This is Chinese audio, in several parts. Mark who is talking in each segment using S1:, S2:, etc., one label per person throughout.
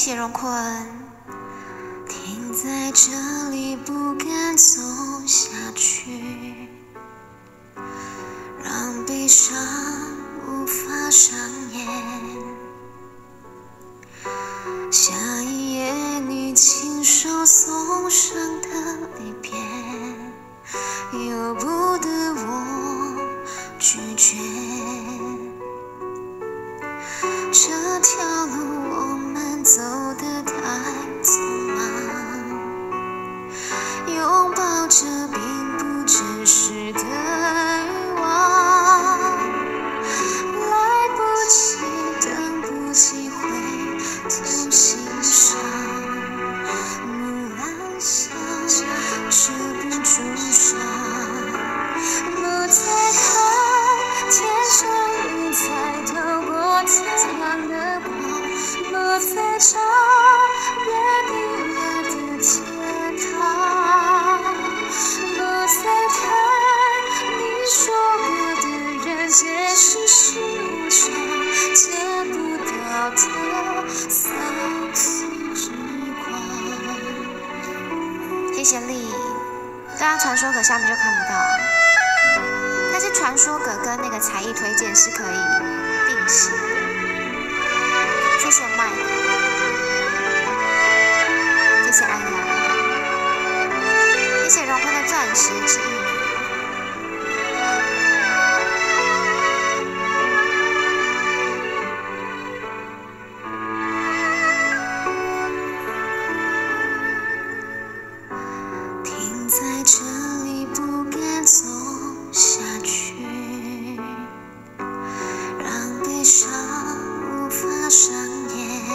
S1: 谢荣坤。停在这里，不敢走下去，让悲伤无法上演。下一页你亲手送上的离别，由不得我拒绝。这条路我们走得太匆忙，拥抱着并不真实的欲望，来不及，等不及回头欣赏。木兰香这本朱砂，不再看天上云彩透过天亮的光，不再找约定了的天堂，不再看你说过的人间世事无常，见不到的三寸之光。谢谢丽，大家传说阁下面就看不到啊，但是传说阁跟那个才艺推荐是可以并行的。谢谢麦克，谢谢安雅，谢谢荣坤的钻石之一。停在这里，不敢走下去，让悲伤无法上演。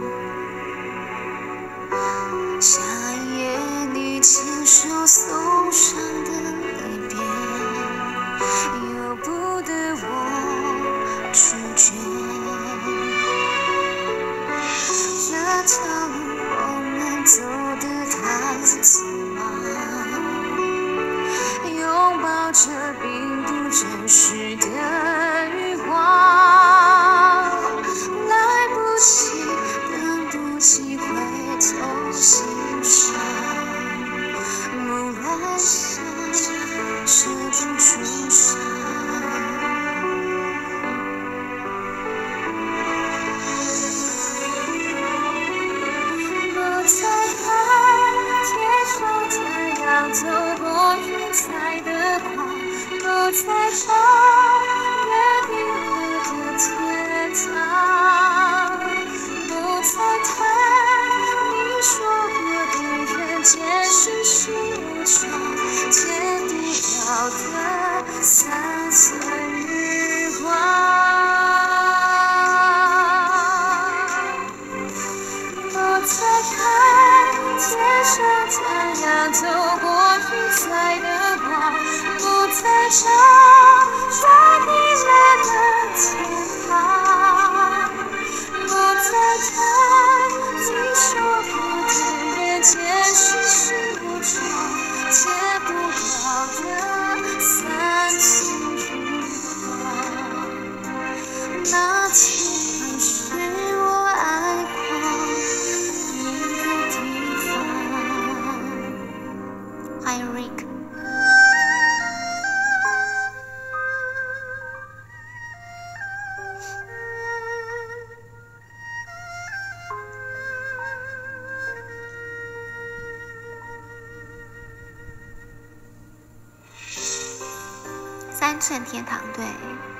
S1: 下一页你亲手送上的离别，由不得我拒绝。这条路我们走得太匆忙，拥抱着并不真实的欲望，来不及，等不及回头欣赏。木兰香这本朱砂，不再看天上太阳透过云彩的光，不再找约定了的天堂，不再看你说过的人间世事无常，见不到的三寸日光。不再看天上太阳透过云彩的光，不再找约定了的天堂，不再看你说过的人间世事无常，见不到的三寸日光。那天是我爱过一个地方。欢迎 Rick。三寸天堂，对。